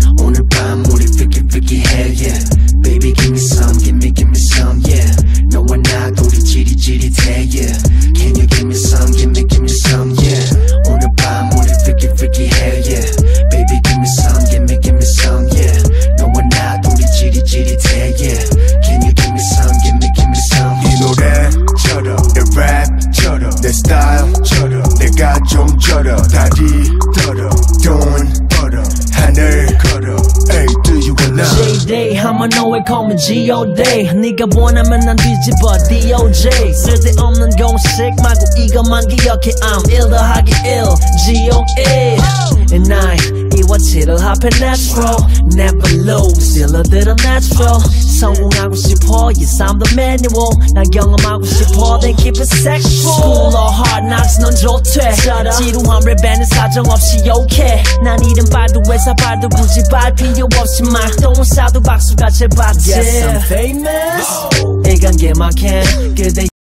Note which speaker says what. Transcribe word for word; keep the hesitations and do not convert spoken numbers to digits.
Speaker 1: 오늘 밤 우리 freaky freaky hell yeah. Baby give me some, give me give me some yeah. 너와 나 둘이 지릿지릿해 yeah. Can you give me some, give me give me some yeah. 오늘 밤 우리 freaky freaky hell yeah. Baby give me some, give me give me some yeah. 너와 나 둘이 지릿지릿해 yeah. Can you give me some, give me give me some.
Speaker 2: 이 노래처럼 내 랩처럼 내 스타일처럼 내가 좀 쩔어 다리 떨어 돈 벌어 하늘 걸어 Hey do you wanna
Speaker 3: J-Day 한번 너의 call G-O-Day 네가 원하면 난 뒤집어 D O J 쓸데없는 공식 말고 이것만 기억해 I'm 일 더하기 일 G O A And I 이와 칠을 합해 natural Never lose 일러들은 natural 성공하고 싶어 Yes I'm the manual 난 경험하고 싶어 Then keep it sexual School or hard knocks 넌 좋대 지루한 랩에는 사정없이 욕해 난 이름 발도 회사 발도 굳이 발 필요 없이 말똥을 싸도 박수가 제밭에 Yes I'm famous 이건 게막해 그대